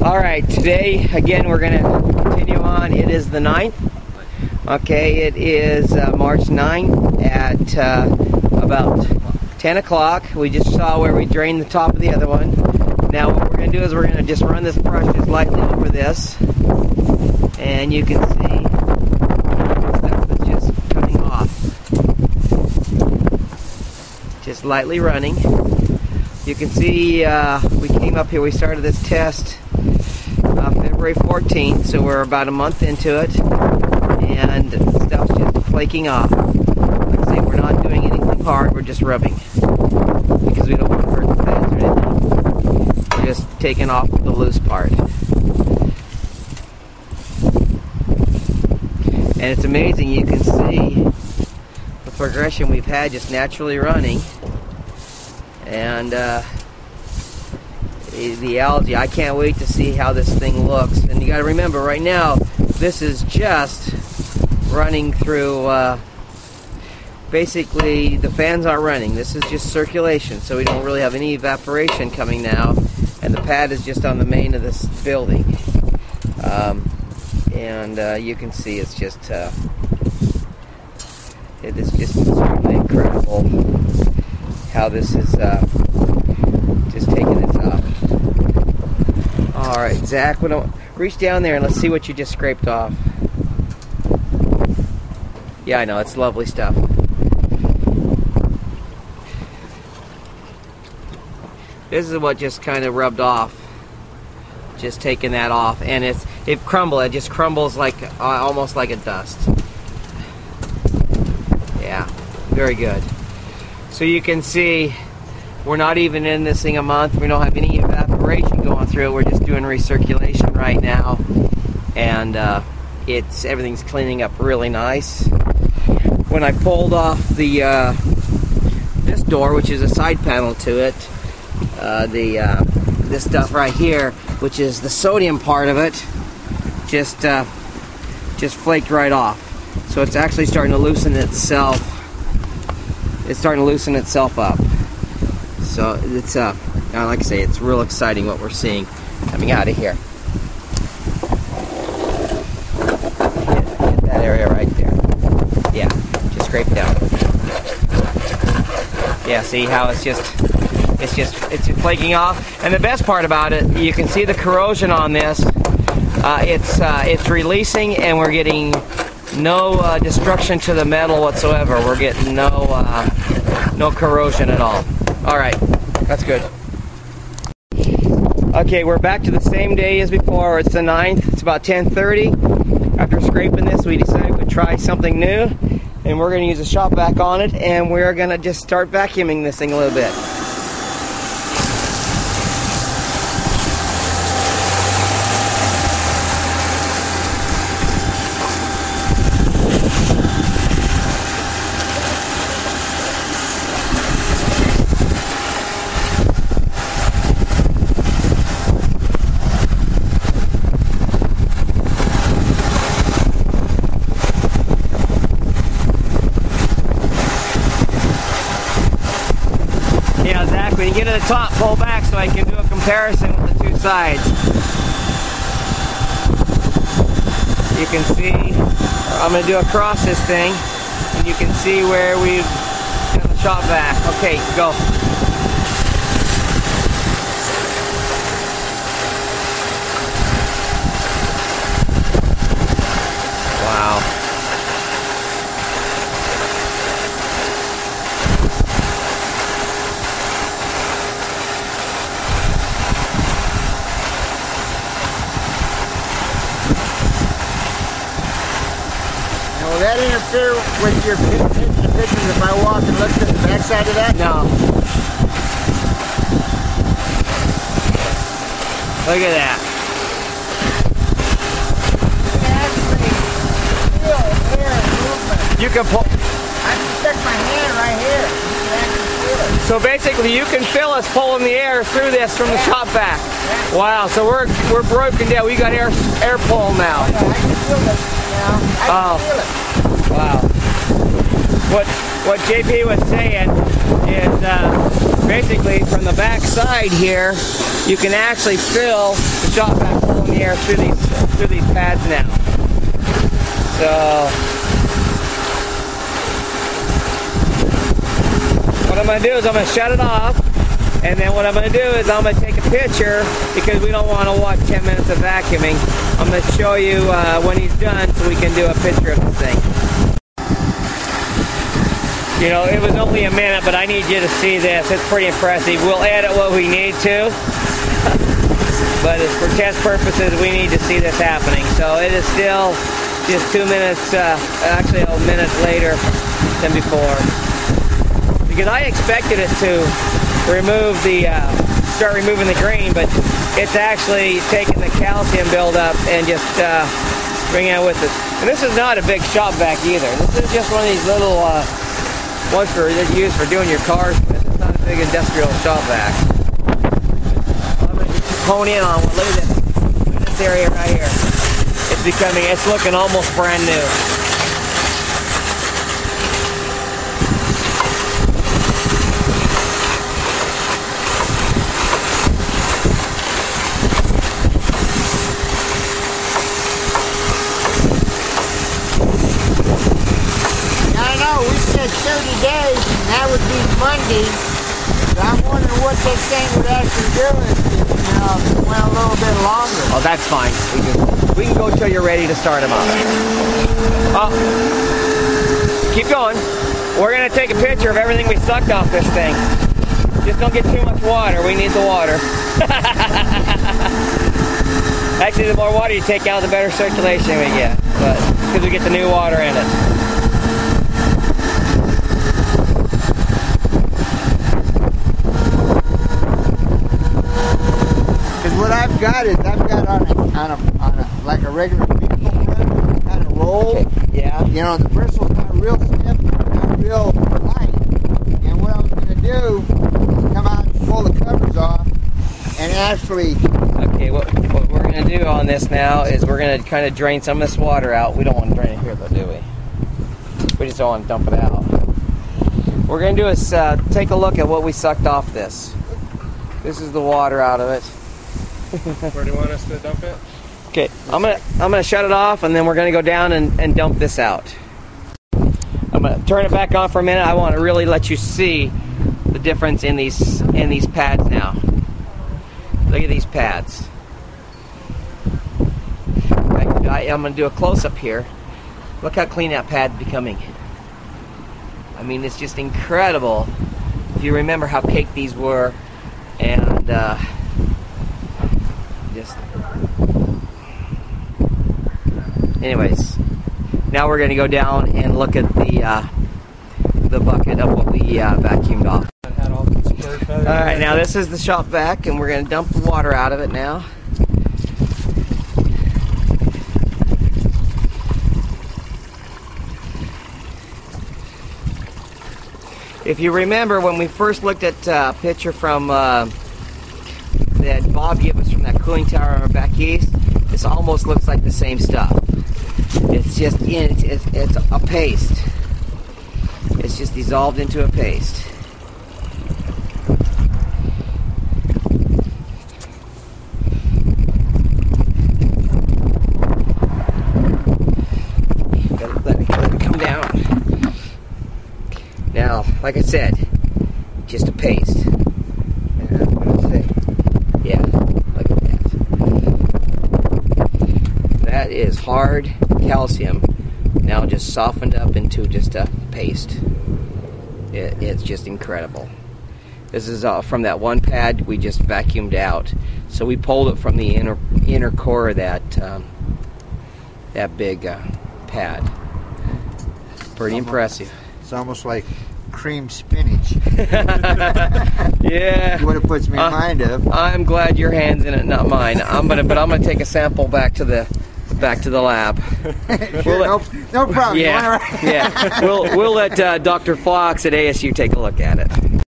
Alright, today again we're going to continue on. It is the 9th. Okay, it is March 9th at about 10 o'clock. We just saw where we drained the top of the other one. Now what we're going to do is we're going to just run this brush just lightly over this. And you can see stuff that's just coming off. Just lightly running. You can see we came up here, we started this test February 14th, so we're about a month into it, and stuff's just flaking off. Like I say, we're not doing anything hard, we're just rubbing, because we don't want to hurt the fans or anything. We're just taking off the loose part. And it's amazing, you can see the progression we've had just naturally running. And the algae, I can't wait to see how this thing looks. And you got to remember, right now, this is just running through, basically, the fans aren't running. This is just circulation, so we don't really have any evaporation coming now. And the pad is just on the main of this building. You can see it's just, it is just certainly incredible how this is just taking its off. Alright, Zach, reach down there and let's see what you just scraped off. Yeah, I know, it's lovely stuff. This is what just kind of rubbed off. Just taking that off, and it just crumbles like almost like a dust. Yeah, very good. So you can see we're not even in this thing a month. We don't have any evaporation going through it. We're just doing recirculation right now, and everything's cleaning up really nice. When I pulled off the this door, which is a side panel to it, this stuff right here, which is the sodium part of it, just flaked right off. So it's actually starting to loosen itself. It's starting to loosen itself up. So it's like I say, it's real exciting what we're seeing coming out of here. Hit that area right there. Yeah, just scrape down. Yeah, see how it's flaking off. And the best part about it, you can see the corrosion on this. It's releasing, and we're getting no destruction to the metal whatsoever. We're getting no corrosion at all. Alright, that's good. Okay, we're back to the same day as before. It's the 9th. It's about 10:30. After scraping this, we decided we'd try something new, and we're going to use a shop vac on it, and we're going to just start vacuuming this thing a little bit. When you get to the top, pull back so I can do a comparison with the two sides. You can see, I'm going to do across this thing, and you can see where we've done the shop vac. Okay, go. Wow. Will that interfere with your pictures if I walk and look at the back side of that? No. Look at that. You can actually feel air movement. You can pull. I can stick my hand right here. You can actually feel it. So basically you can feel us pulling the air through this from the shop vac. Yeah. Wow, so we're broken down. We got air pull now. I can feel it now. I can feel it. Wow. What JP was saying is basically from the back side here, you can actually feel the shop vac pulling the air through these pads now. So what I'm going to do is I'm going to shut it off, and then what I'm going to do is I'm going to take a picture, because we don't want to watch 10 minutes of vacuuming. I'm going to show you when he's done, so we can do a picture of this thing. You know, it was only a minute, but I need you to see this. It's pretty impressive. We'll edit what we need to, but it's for test purposes. We need to see this happening. So it is still just 2 minutes, actually a minute later than before. Because I expected it to remove the, start removing the green, but it's actually taking the calcium buildup and just bringing it with it. And this is not a big shop vac either. This is just one of these little ones for used for doing your cars. It's not a big industrial shop vac. I'm going to hone in on one. Look at this area right here. It's looking almost brand new. We said 30 days, and that would be Monday. So I'm wondering what this thing would actually do if it went a little bit longer. Oh, that's fine. We can go till you're ready to start them up. Oh, keep going. We're going to take a picture of everything we sucked off this thing. Just don't get too much water. We need the water. Actually, the more water you take out, the better circulation we get. But because we get the new water in it. What I've got on a like a regular vehicle run, kind of roll. Okay. Yeah. You know, the bristle's not real stiff, not real light. And what I was going to do is come out and pull the covers off and actually. Okay. What we're going to do on this now is we're going to kind of drain some of this water out. We don't want to drain it here, though, do we? We just don't want to dump it out. What we're going to do is take a look at what we sucked off this. This is the water out of it. Where do you want us to dump it? Okay, I'm gonna shut it off, and then we're gonna go down and dump this out. I'm gonna turn it back on for a minute. I want to really let you see the difference in these pads now. Look at these pads. I'm gonna do a close-up here. Look how clean that pad's becoming. I mean, it's just incredible. If you remember how caked these were, and anyways, now we're going to go down and look at the bucket of what we vacuumed off. Alright, now this is the shop vac, and we're going to dump the water out of it now. If you remember when we first looked at a picture from that Bob gave us from that cooling tower back east, this almost looks like the same stuff. It's just it's a paste. It's just dissolved into a paste. Gotta let it come down. Now, like I said, just a paste. And I'm gonna say, yeah, look at that. That is hard calcium, now just softened up into just a paste. It's just incredible. This is from that one pad we just vacuumed out. So we pulled it from the inner core of that big pad. Pretty impressive. It's almost like cream spinach. Yeah. What it puts me in mind of. I'm glad your hand's in it, not mine. I'm gonna take a sample back to the lab. Sure, no problem. Yeah, yeah. We'll let Dr. Fox at ASU take a look at it.